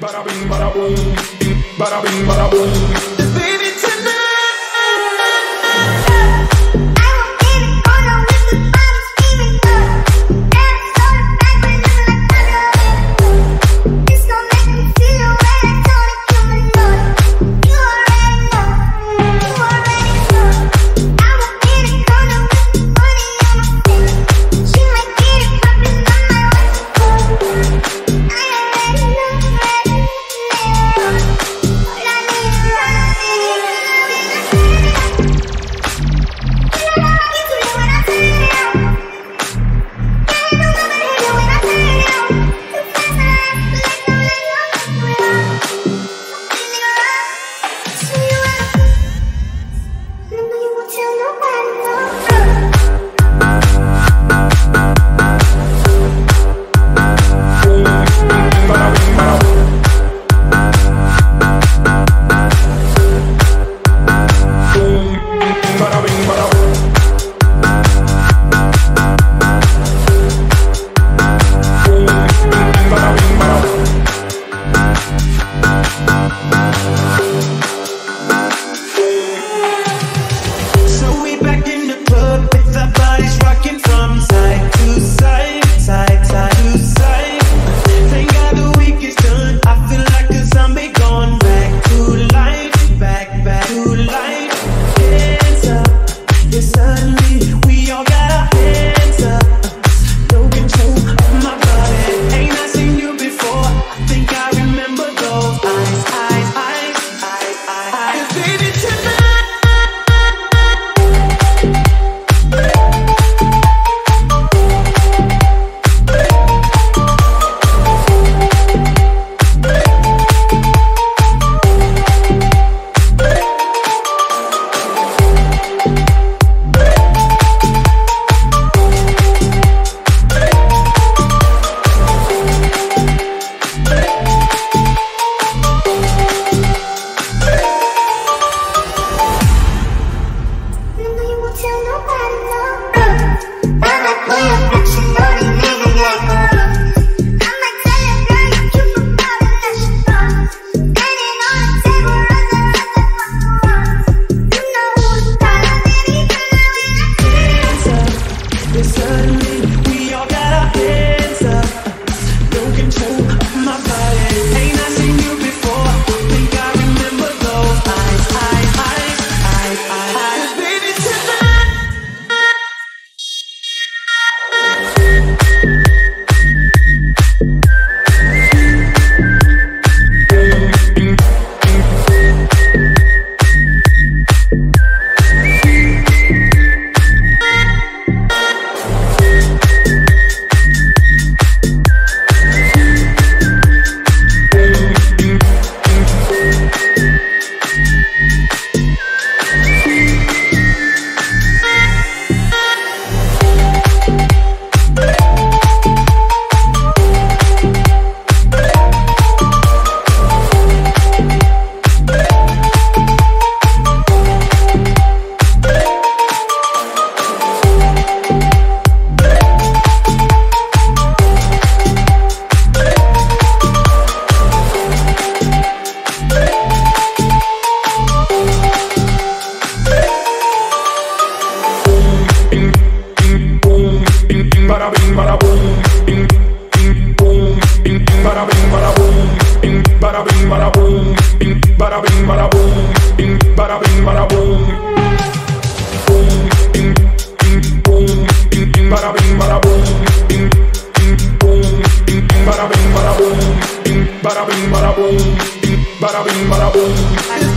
bada bing, bada boom, bada bing, bada boom. Baby, tonight. Bada bing, bada boom, bing, bing, boom, bing, bada bing, bada boom, bing, bada bing, bada boom, bing, bada bing, bada boom, bing, bada bing, bada boom, boom, bing, bing, boom, bing, bada bing, bada boom, bing, bing, boom, bing, bada bing, bada boom, bing, bada bing, bada boom, bing, bada bing, bada boom.